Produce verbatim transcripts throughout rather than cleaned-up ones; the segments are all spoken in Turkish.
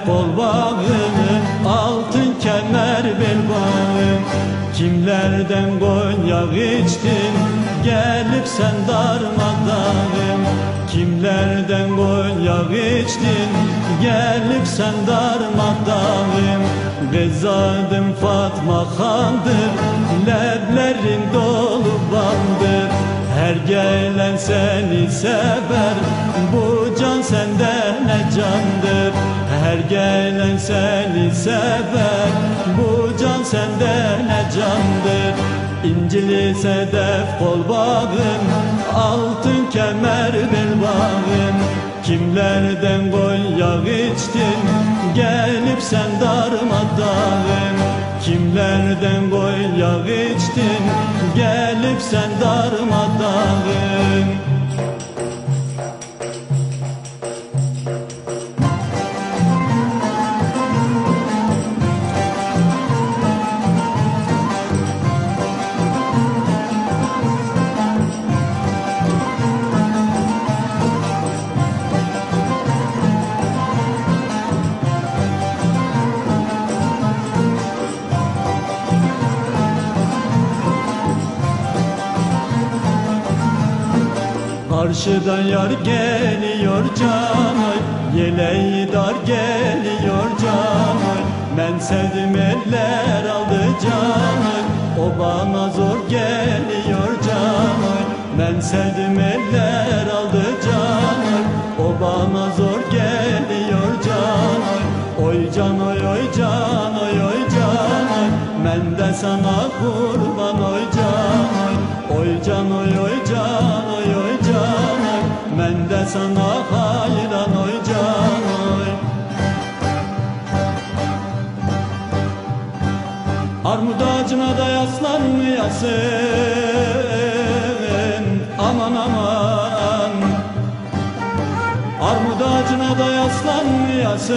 sedef kol bağım, altın kemer bel bağım. Kimlerden Konya içtin, gelip sen darmadağım. Kimlerden Konya içtin, gelip sen darmadağım. Bezadım Fatma Han'dır, leblerin dolu baldır. Her gelen seni sever, bu can sende ne candır. Her gelen seni sever, bu can sende ne candır. İncili sedef kol bağım, altın kemer bel bağım. Kimlerden Konya içtin, gelip sen darmadağım. Kimlerden Konya içtin, gelip sen darmadağım. Karşıdan yar geliyor canay, yeleği dar geliyor canay. Ben sevdim eller aldı canay, o bana zor geliyor canay. Ben sevdim eller aldı canay, o bana zor geliyor canay. Oy canoy oy canoy oy canay, ben de sana kurban oy canay. Oy canoy oy canoy oy canay, ben de sana hayran oy canoy. Armut ağacına da yaslanmayasın, aman aman. Armut ağacına da yaslanmayasın,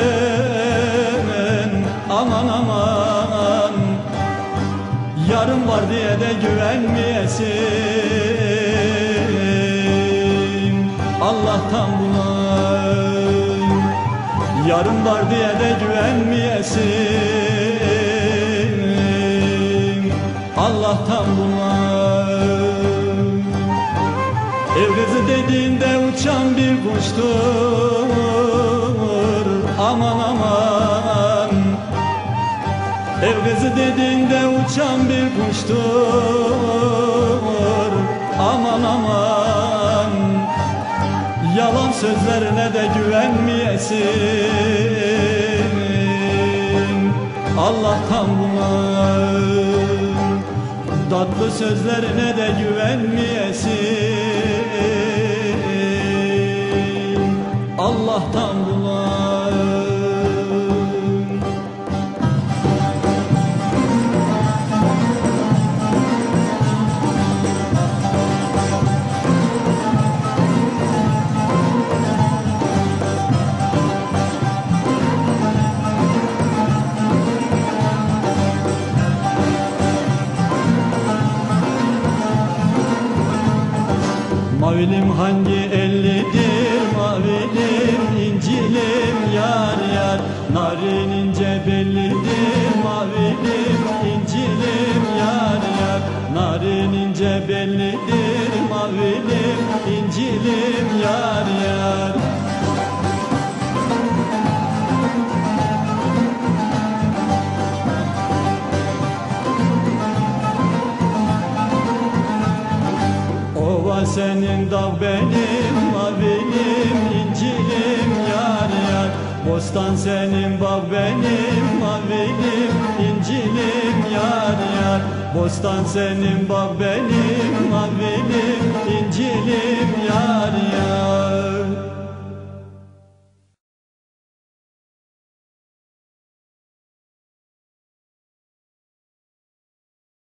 aman aman. Yarın var diye de güvenmeyesin, Allah'tan bulan. Yarın var diye de güvenmeyesin, Allah'tan bulan. Ev kızı dediğinde uçan bir kuştur, aman aman. Ev kızı dediğinde uçan bir kuştur, aman aman. Yalan sözlerine de güvenmeyesin, Allah'tan bulan. Tatlı sözlerine de güvenmeyesin, Allah'tan bulan. Mavilim hangi ellidir, mavilim incilim yar yar. Narin ince bellidir, mavilim incilim yar yar. Narin ince bellidir, mavilim incilim yar yar. Ova senin, dağ benim, mavilim incilim yar yar. Bostan senin, bağ benim, mavilim incilim yar yar. Bostan senin, bağ benim, mavilim